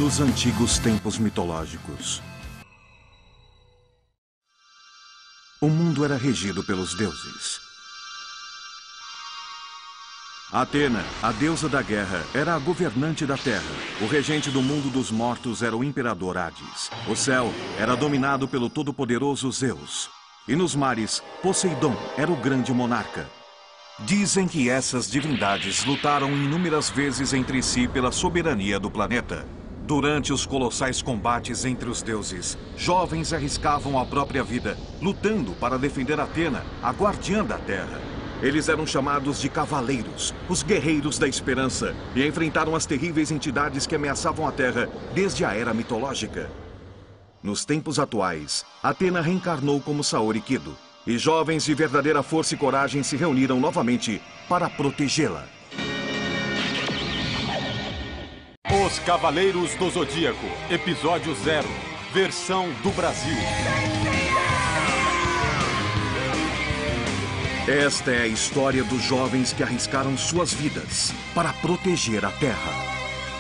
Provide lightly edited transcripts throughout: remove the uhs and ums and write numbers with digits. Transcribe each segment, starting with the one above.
Nos antigos tempos mitológicos, o mundo era regido pelos deuses. Atena, a deusa da guerra, era a governante da terra. O regente do mundo dos mortos era o imperador Hades. O céu era dominado pelo todo-poderoso Zeus. E nos mares, Poseidon era o grande monarca. Dizem que essas divindades lutaram inúmeras vezes entre si pela soberania do planeta. Durante os colossais combates entre os deuses, jovens arriscavam a própria vida, lutando para defender Atena, a guardiã da terra. Eles eram chamados de cavaleiros, os guerreiros da esperança, e enfrentaram as terríveis entidades que ameaçavam a Terra desde a era mitológica. Nos tempos atuais, Atena reencarnou como Saori Kido, e jovens de verdadeira força e coragem se reuniram novamente para protegê-la. Os Cavaleiros do Zodíaco, Episódio 0, Versão do Brasil. Esta é a história dos jovens que arriscaram suas vidas para proteger a Terra.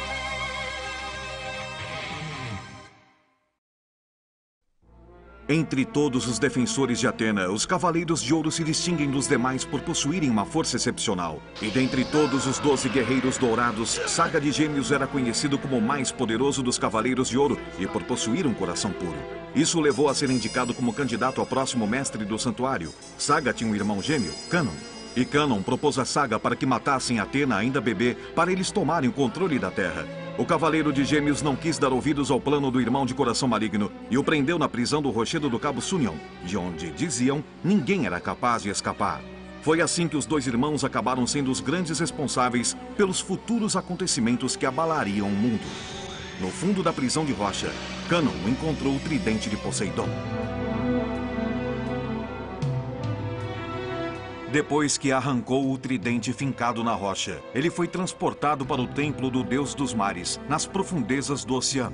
Entre todos os defensores de Atena, os Cavaleiros de Ouro se distinguem dos demais por possuírem uma força excepcional. E dentre todos os 12 guerreiros dourados, Saga de Gêmeos era conhecido como o mais poderoso dos Cavaleiros de Ouro e por possuir um coração puro. Isso o levou a ser indicado como candidato ao próximo mestre do santuário. Saga tinha um irmão gêmeo, Canon. E Canon propôs a Saga para que matassem Atena ainda bebê, para eles tomarem o controle da Terra. O Cavaleiro de Gêmeos não quis dar ouvidos ao plano do irmão de coração maligno e o prendeu na prisão do rochedo do Cabo Sunion, de onde, diziam, ninguém era capaz de escapar. Foi assim que os dois irmãos acabaram sendo os grandes responsáveis pelos futuros acontecimentos que abalariam o mundo. No fundo da prisão de rocha, Canon encontrou o tridente de Poseidon. Depois que arrancou o tridente fincado na rocha, ele foi transportado para o templo do Deus dos Mares, nas profundezas do oceano.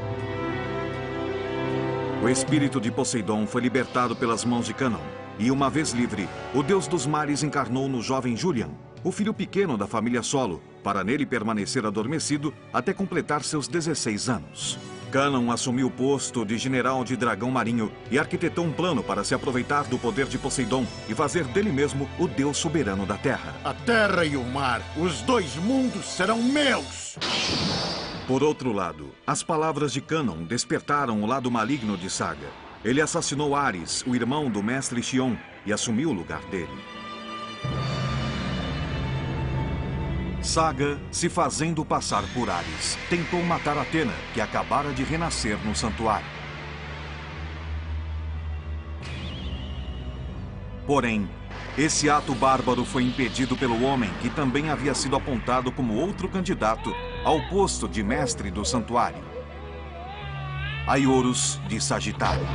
O espírito de Poseidon foi libertado pelas mãos de Canon, e uma vez livre, o Deus dos Mares encarnou no jovem Julian, o filho pequeno da família Solo, para nele permanecer adormecido até completar seus 16 anos. Canon assumiu o posto de general de dragão marinho e arquitetou um plano para se aproveitar do poder de Poseidon e fazer dele mesmo o deus soberano da Terra. A terra e o mar, os dois mundos serão meus! Por outro lado, as palavras de Canon despertaram o lado maligno de Saga. Ele assassinou Ares, o irmão do mestre Xion, e assumiu o lugar dele. Saga, se fazendo passar por Ares, tentou matar Atena, que acabara de renascer no santuário. Porém, esse ato bárbaro foi impedido pelo homem que também havia sido apontado como outro candidato ao posto de mestre do santuário. Aioros de Sagitário.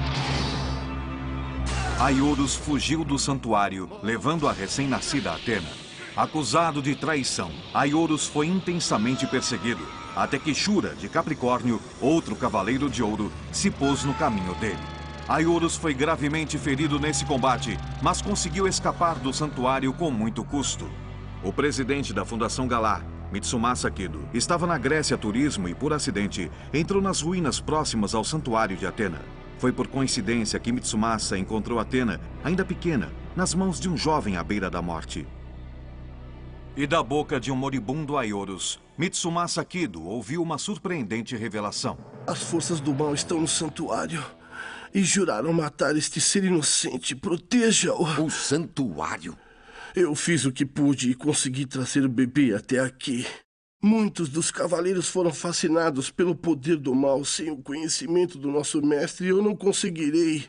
Aioros fugiu do santuário, levando a recém-nascida Atena. Acusado de traição, Aioros foi intensamente perseguido, até que Shura, de Capricórnio, outro cavaleiro de ouro, se pôs no caminho dele. Aioros foi gravemente ferido nesse combate, mas conseguiu escapar do santuário com muito custo. O presidente da Fundação Galar, Mitsumasa Kido, estava na Grécia a turismo e, por acidente, entrou nas ruínas próximas ao santuário de Atena. Foi por coincidência que Mitsumasa encontrou Atena, ainda pequena, nas mãos de um jovem à beira da morte. E da boca de um moribundo Aioros, Mitsumasa Kido ouviu uma surpreendente revelação. As forças do mal estão no santuário e juraram matar este ser inocente. Proteja-o. O santuário? Eu fiz o que pude e consegui trazer o bebê até aqui. Muitos dos cavaleiros foram fascinados pelo poder do mal sem o conhecimento do nosso mestre e eu não conseguirei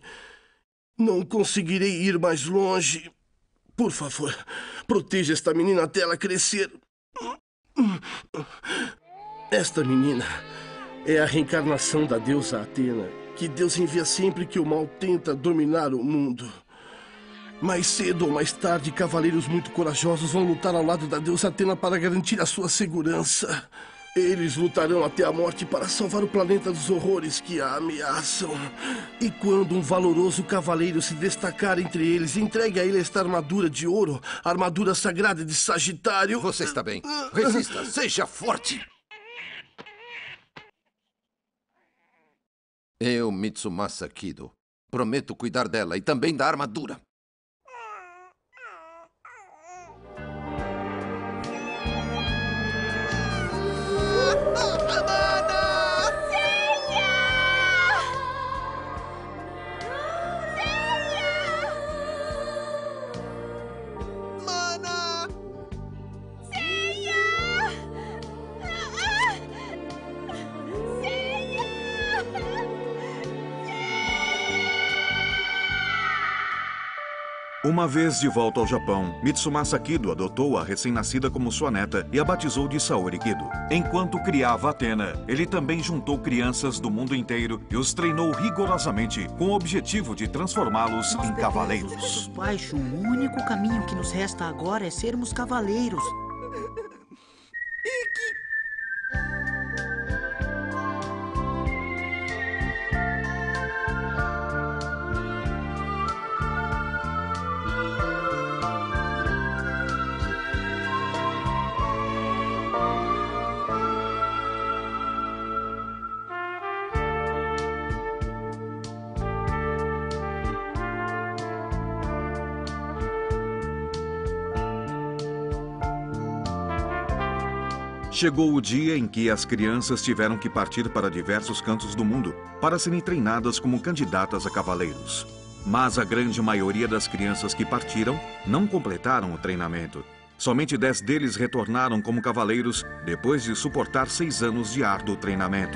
ir mais longe. Por favor, proteja esta menina até ela crescer. Esta menina é a reencarnação da deusa Atena, que Deus envia sempre que o mal tenta dominar o mundo. Mais cedo ou mais tarde, cavaleiros muito corajosos vão lutar ao lado da deusa Atena para garantir a sua segurança. Eles lutarão até a morte para salvar o planeta dos horrores que a ameaçam. E quando um valoroso cavaleiro se destacar entre eles, entregue a ele esta armadura de ouro, a armadura sagrada de Sagitário. Você está bem. Resista, seja forte. Eu, Mitsumasa Kido, prometo cuidar dela e também da armadura. Uma vez de volta ao Japão, Mitsumasa Kido adotou a recém-nascida como sua neta e a batizou de Saori Kido. Enquanto criava Athena, ele também juntou crianças do mundo inteiro e os treinou rigorosamente com o objetivo de transformá-los em cavaleiros. Baixo, o único caminho que nos resta agora é sermos cavaleiros. Chegou o dia em que as crianças tiveram que partir para diversos cantos do mundo para serem treinadas como candidatas a cavaleiros. Mas a grande maioria das crianças que partiram não completaram o treinamento. Somente 10 deles retornaram como cavaleiros depois de suportar 6 anos de árduo treinamento.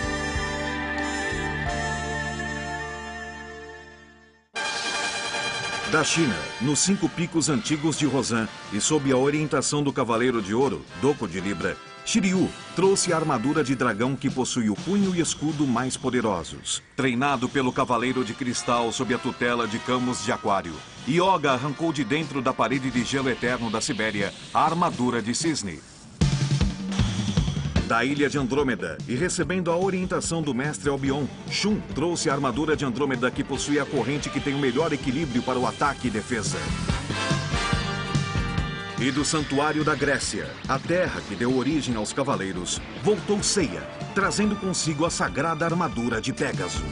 Da China, nos 5 picos antigos de Rosan e sob a orientação do Cavaleiro de Ouro, Doko de Libra, Shiryu trouxe a armadura de dragão que possui o punho e escudo mais poderosos. Treinado pelo Cavaleiro de Cristal sob a tutela de Camus de Aquário, Yoga arrancou de dentro da parede de gelo eterno da Sibéria a armadura de cisne. Da ilha de Andrômeda e recebendo a orientação do mestre Albion, Shun trouxe a armadura de Andrômeda que possui a corrente que tem o melhor equilíbrio para o ataque e defesa. E do Santuário da Grécia, a terra que deu origem aos cavaleiros, voltou Seiya, trazendo consigo a sagrada armadura de Pégaso.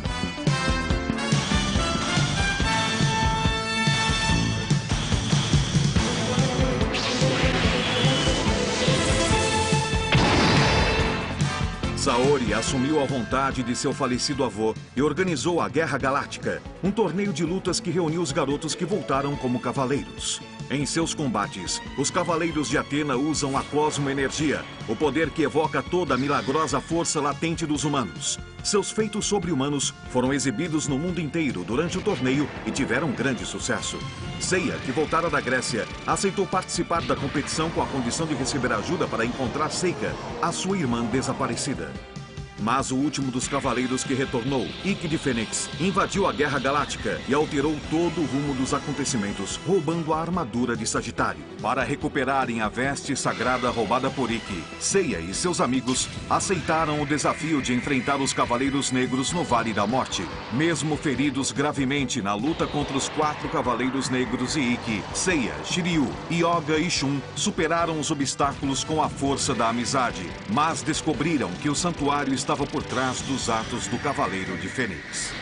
Saori assumiu a vontade de seu falecido avô e organizou a Guerra Galáctica, um torneio de lutas que reuniu os garotos que voltaram como cavaleiros. Em seus combates, os cavaleiros de Atena usam a cosmoenergia, o poder que evoca toda a milagrosa força latente dos humanos. Seus feitos sobre-humanos foram exibidos no mundo inteiro durante o torneio e tiveram grande sucesso. Seiya, que voltara da Grécia, aceitou participar da competição com a condição de receber ajuda para encontrar Seika, a sua irmã desaparecida. Mas o último dos cavaleiros que retornou, Ikki de Fênix, invadiu a Guerra Galáctica e alterou todo o rumo dos acontecimentos, roubando a armadura de Sagitário. Para recuperarem a veste sagrada roubada por Ikki, Seiya e seus amigos aceitaram o desafio de enfrentar os Cavaleiros Negros no Vale da Morte. Mesmo feridos gravemente na luta contra os 4 Cavaleiros Negros e Ikki, Seiya, Shiryu, Yoga e Shun superaram os obstáculos com a força da amizade, mas descobriram que o santuário estava por trás dos atos do Cavaleiro de Fênix.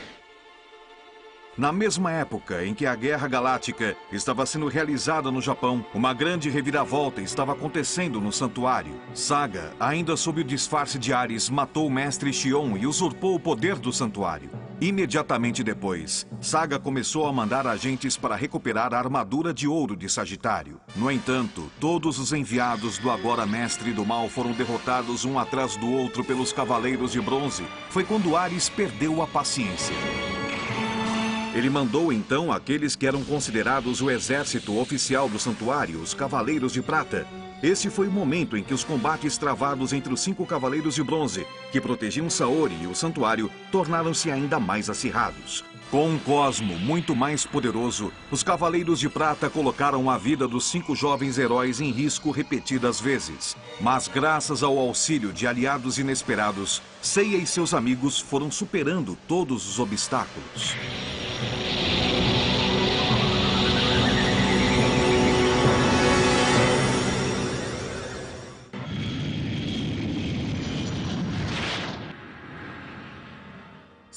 Na mesma época em que a Guerra Galáctica estava sendo realizada no Japão, uma grande reviravolta estava acontecendo no santuário. Saga, ainda sob o disfarce de Ares, matou o mestre Xion e usurpou o poder do santuário. Imediatamente depois, Saga começou a mandar agentes para recuperar a armadura de ouro de Sagitário. No entanto, todos os enviados do agora mestre do mal foram derrotados um atrás do outro pelos Cavaleiros de Bronze. Foi quando Ares perdeu a paciência. Ele mandou então aqueles que eram considerados o exército oficial do santuário, os Cavaleiros de Prata. Esse foi o momento em que os combates travados entre os 5 Cavaleiros de Bronze, que protegiam Saori e o santuário, tornaram-se ainda mais acirrados. Com um cosmo muito mais poderoso, os Cavaleiros de Prata colocaram a vida dos 5 jovens heróis em risco repetidas vezes. Mas graças ao auxílio de aliados inesperados, Seiya e seus amigos foram superando todos os obstáculos.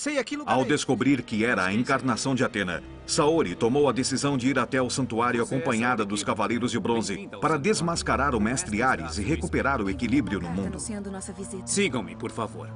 sei aquilo. Ao descobrir que era a encarnação de Atena, Saori tomou a decisão de ir até o santuário acompanhada dos Cavaleiros de Bronze para desmascarar o mestre Ares e recuperar o equilíbrio no mundo. Sigam-me, por favor.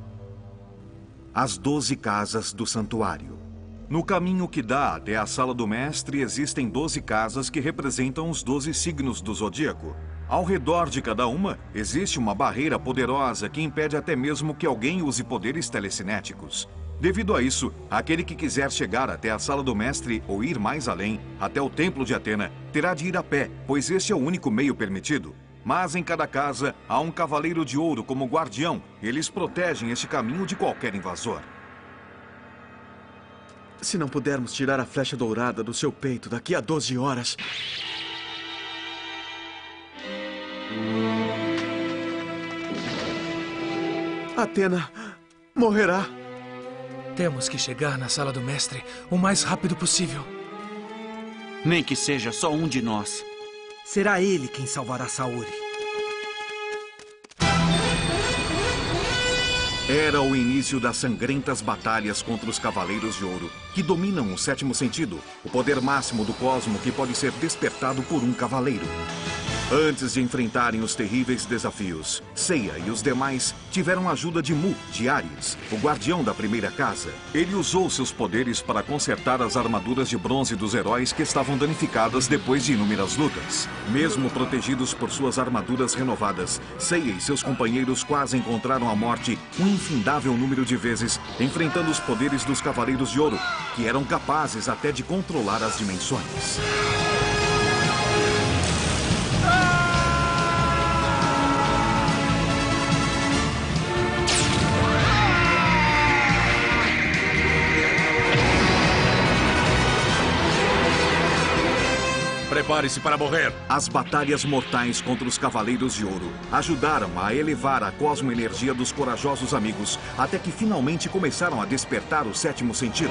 As 12 casas do santuário. No caminho que dá até a sala do mestre existem 12 casas que representam os 12 signos do zodíaco. Ao redor de cada uma, existe uma barreira poderosa que impede até mesmo que alguém use poderes telecinéticos. Devido a isso, aquele que quiser chegar até a sala do mestre ou ir mais além, até o templo de Atena, terá de ir a pé, pois este é o único meio permitido. Mas em cada casa, há um cavaleiro de ouro como guardião. Eles protegem este caminho de qualquer invasor. Se não pudermos tirar a flecha dourada do seu peito daqui a 12 horas... Atena morrerá. Temos que chegar na sala do mestre o mais rápido possível. Nem que seja só um de nós. Será ele quem salvará Saori. Era o início das sangrentas batalhas contra os Cavaleiros de Ouro, que dominam o sétimo sentido, o poder máximo do cosmo que pode ser despertado por um cavaleiro. Antes de enfrentarem os terríveis desafios, Seiya e os demais tiveram a ajuda de Mu, de Ares, o guardião da primeira casa. Ele usou seus poderes para consertar as armaduras de bronze dos heróis que estavam danificadas depois de inúmeras lutas. Mesmo protegidos por suas armaduras renovadas, Seiya e seus companheiros quase encontraram a morte um infindável número de vezes, enfrentando os poderes dos Cavaleiros de Ouro, que eram capazes até de controlar as dimensões. Prepare-se para morrer. As batalhas mortais contra os Cavaleiros de Ouro ajudaram a elevar a cosmoenergia dos corajosos amigos, até que finalmente começaram a despertar o sétimo sentido.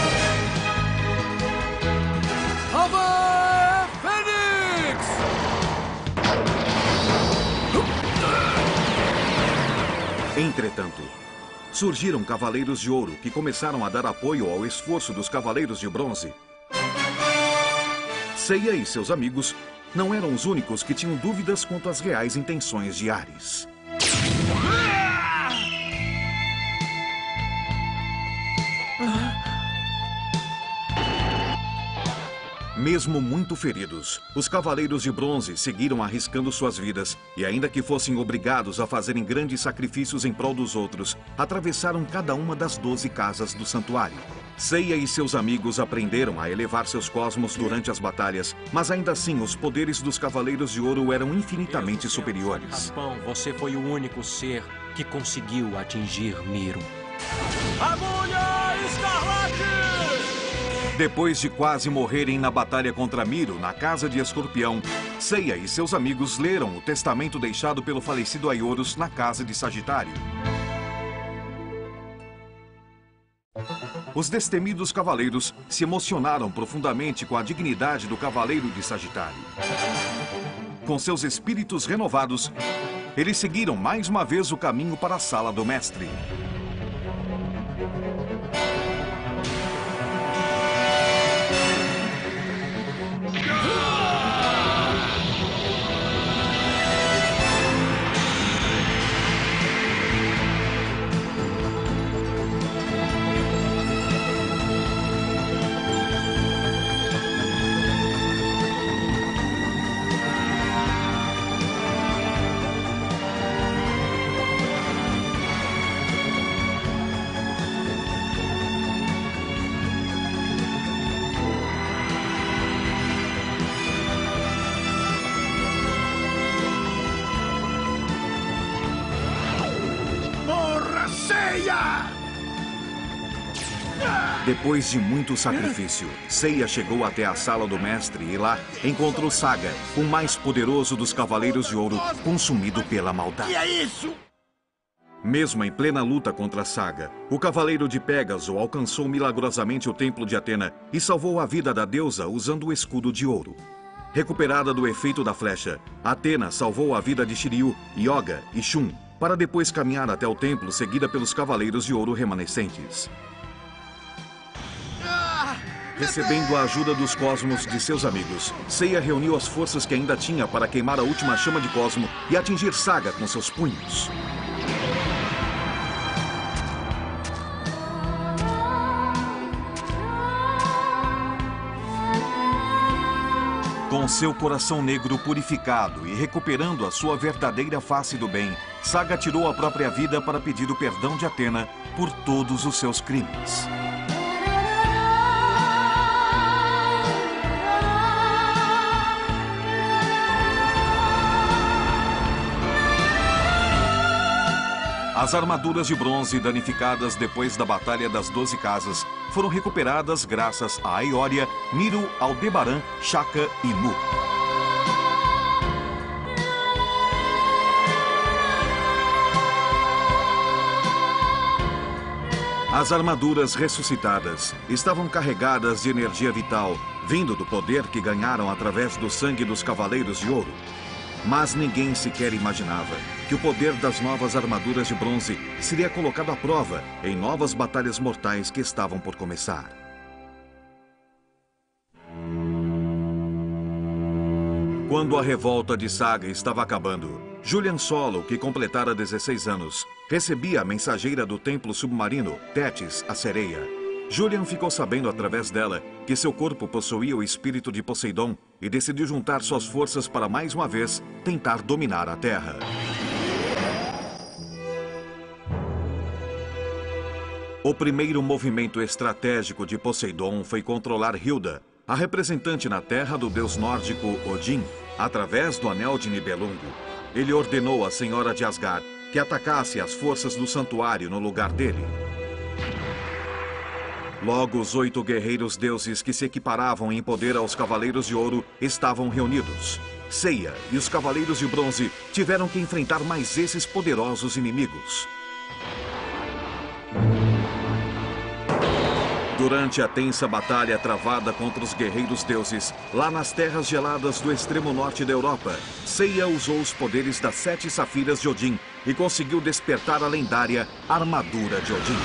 Ava Fênix! Entretanto, surgiram Cavaleiros de Ouro que começaram a dar apoio ao esforço dos Cavaleiros de Bronze. Seiya e seus amigos não eram os únicos que tinham dúvidas quanto às reais intenções de Ares. Mesmo muito feridos, os Cavaleiros de Bronze seguiram arriscando suas vidas e, ainda que fossem obrigados a fazerem grandes sacrifícios em prol dos outros, atravessaram cada uma das 12 casas do santuário. Seiya e seus amigos aprenderam a elevar seus cosmos durante as batalhas, mas ainda assim os poderes dos Cavaleiros de Ouro eram infinitamente superiores. Capão, você foi o único ser que conseguiu atingir Miro. Agulha Escarlate! Depois de quase morrerem na batalha contra Miro, na Casa de Escorpião, Seiya e seus amigos leram o testamento deixado pelo falecido Aioros na Casa de Sagitário. Os destemidos cavaleiros se emocionaram profundamente com a dignidade do Cavaleiro de Sagitário. Com seus espíritos renovados, eles seguiram mais uma vez o caminho para a sala do mestre. Depois de muito sacrifício, Seiya chegou até a sala do mestre e lá encontrou Saga, o mais poderoso dos Cavaleiros de Ouro, consumido pela maldade. Que é isso? Mesmo em plena luta contra Saga, o Cavaleiro de Pégaso alcançou milagrosamente o templo de Atena e salvou a vida da deusa usando o escudo de ouro. Recuperada do efeito da flecha, Atena salvou a vida de Shiryu, Yoga e Shun, para depois caminhar até o templo seguida pelos Cavaleiros de Ouro remanescentes. Recebendo a ajuda dos cosmos de seus amigos, Seiya reuniu as forças que ainda tinha para queimar a última chama de Cosmo e atingir Saga com seus punhos. Com seu coração negro purificado e recuperando a sua verdadeira face do bem, Saga tirou a própria vida para pedir o perdão de Athena por todos os seus crimes. As armaduras de bronze danificadas depois da Batalha das 12 Casas foram recuperadas graças a Aioria, Miru, Aldebaran, Shaka e Mu. As armaduras ressuscitadas estavam carregadas de energia vital, vindo do poder que ganharam através do sangue dos Cavaleiros de Ouro. Mas ninguém sequer imaginava que o poder das novas armaduras de bronze seria colocado à prova em novas batalhas mortais que estavam por começar. Quando a revolta de Saga estava acabando, Julian Solo, que completara 16 anos, recebia a mensageira do templo submarino, Tétis, a sereia. Julian ficou sabendo através dela que seu corpo possuía o espírito de Poseidon e decidiu juntar suas forças para mais uma vez tentar dominar a Terra. O primeiro movimento estratégico de Poseidon foi controlar Hilda, a representante na Terra do deus nórdico Odin, através do Anel de Nibelungo. Ele ordenou à Senhora de Asgard que atacasse as forças do santuário no lugar dele. Logo, os 8 guerreiros deuses que se equiparavam em poder aos Cavaleiros de Ouro estavam reunidos. Seiya e os Cavaleiros de Bronze tiveram que enfrentar mais esses poderosos inimigos. Durante a tensa batalha travada contra os guerreiros deuses, lá nas terras geladas do extremo norte da Europa, Seiya usou os poderes das 7 safiras de Odin e conseguiu despertar a lendária Armadura de Odin.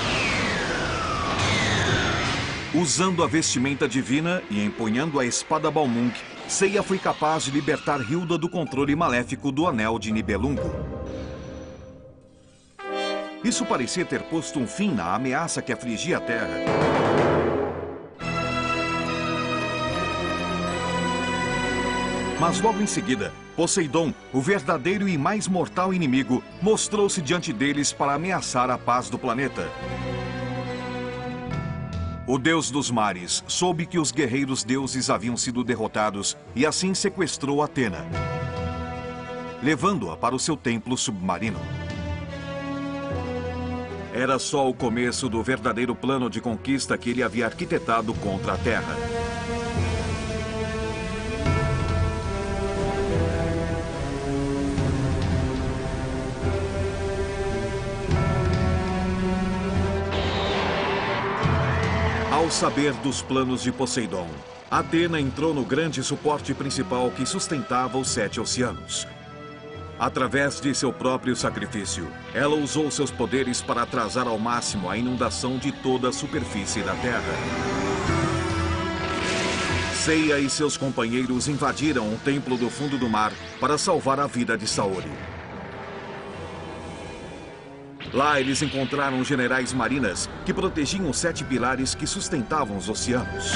Usando a vestimenta divina e empunhando a espada Balmung, Seiya foi capaz de libertar Hilda do controle maléfico do Anel de Nibelungo. Isso parecia ter posto um fim na ameaça que afligia a Terra. Mas logo em seguida, Poseidon, o verdadeiro e mais mortal inimigo, mostrou-se diante deles para ameaçar a paz do planeta. O deus dos mares soube que os guerreiros deuses haviam sido derrotados e assim sequestrou Athena, levando-a para o seu templo submarino. Era só o começo do verdadeiro plano de conquista que ele havia arquitetado contra a Terra. Ao saber dos planos de Poseidon, Athena entrou no grande suporte principal que sustentava os 7 oceanos. Através de seu próprio sacrifício, ela usou seus poderes para atrasar ao máximo a inundação de toda a superfície da Terra. Seiya e seus companheiros invadiram o templo do fundo do mar para salvar a vida de Saori. Lá eles encontraram generais marinas que protegiam os 7 pilares que sustentavam os oceanos.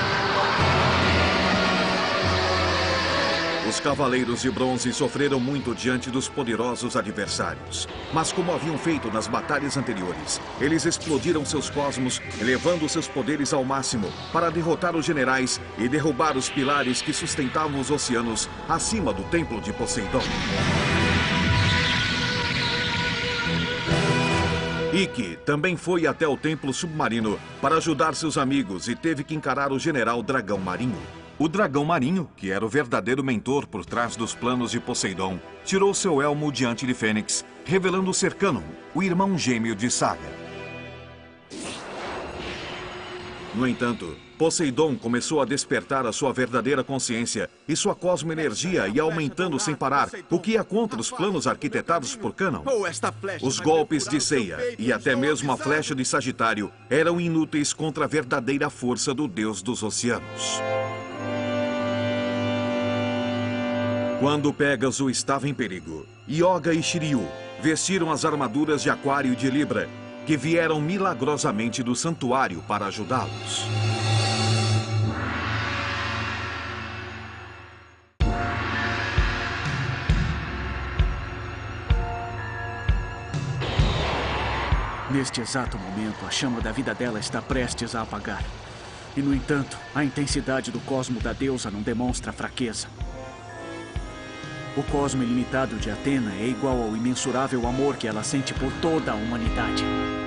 Os Cavaleiros de Bronze sofreram muito diante dos poderosos adversários. Mas como haviam feito nas batalhas anteriores, eles explodiram seus cosmos, elevando seus poderes ao máximo para derrotar os generais e derrubar os pilares que sustentavam os oceanos acima do templo de Poseidon. Ikki também foi até o templo submarino para ajudar seus amigos e teve que encarar o general Dragão Marinho. O Dragão Marinho, que era o verdadeiro mentor por trás dos planos de Poseidon, tirou seu elmo diante de Fênix, revelando ser Canon, o irmão gêmeo de Saga. No entanto, Poseidon começou a despertar a sua verdadeira consciência e sua cosmoenergia ia aumentando sem parar, o que ia contra os planos arquitetados por Canaan. Os golpes de Seiya e até mesmo a flecha de Sagitário eram inúteis contra a verdadeira força do deus dos oceanos. Quando Pégaso estava em perigo, Yoga e Shiryu vestiram as armaduras de Aquário e de Libra, que vieram milagrosamente do santuário para ajudá-los. Neste exato momento, a chama da vida dela está prestes a apagar. E, no entanto, a intensidade do cosmo da deusa não demonstra fraqueza. O cosmo ilimitado de Atena é igual ao imensurável amor que ela sente por toda a humanidade.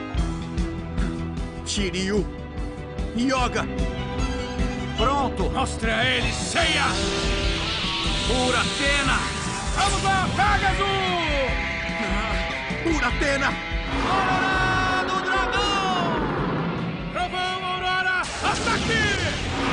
Shiryu! Yoga! Pronto! Mostre a eles, Seiya! Por Atena! Vamos lá, Pégaso! Por Atena! Aurora do Dragão! Trovão, Aurora! Ataque!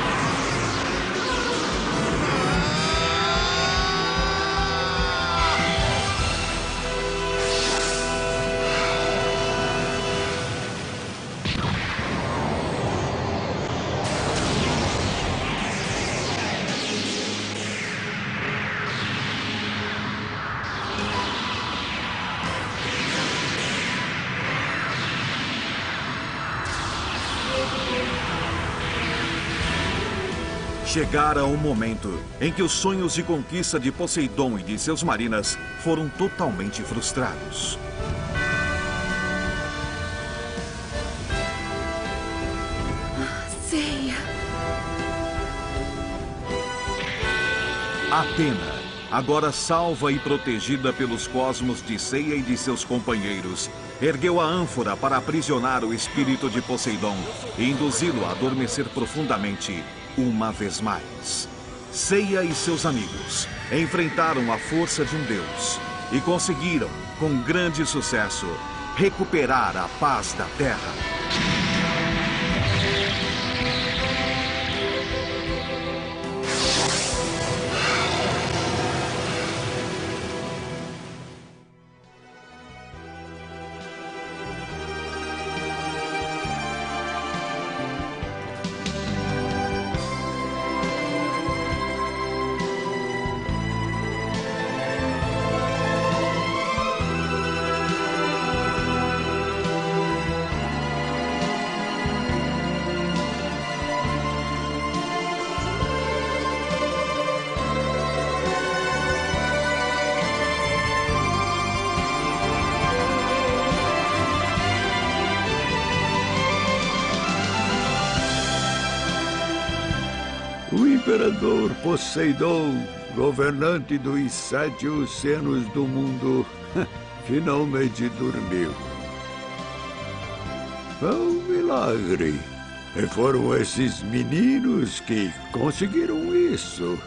Chegara o momento em que os sonhos de conquista de Poseidon e de seus marinas foram totalmente frustrados. Seiya. Atena, agora salva e protegida pelos cosmos de Seiya e de seus companheiros, ergueu a ânfora para aprisionar o espírito de Poseidon e induzi-lo a adormecer profundamente uma vez mais. Seiya e seus amigos enfrentaram a força de um deus e conseguiram, com grande sucesso, recuperar a paz da Terra. O imperador Poseidon, governante dos 7 oceanos do mundo, finalmente dormiu. É um milagre. E foram esses meninos que conseguiram isso.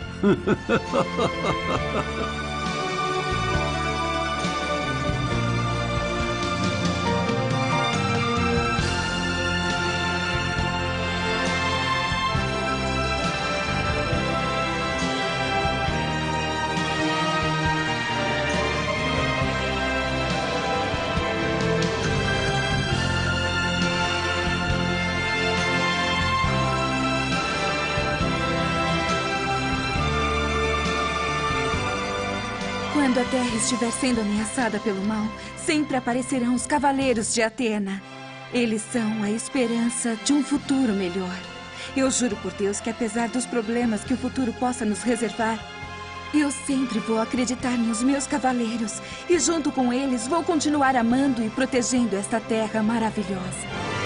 Quando a Terra estiver sendo ameaçada pelo mal, sempre aparecerão os Cavaleiros de Atena. Eles são a esperança de um futuro melhor. Eu juro por Deus que, apesar dos problemas que o futuro possa nos reservar, eu sempre vou acreditar nos meus cavaleiros. E junto com eles, vou continuar amando e protegendo esta terra maravilhosa.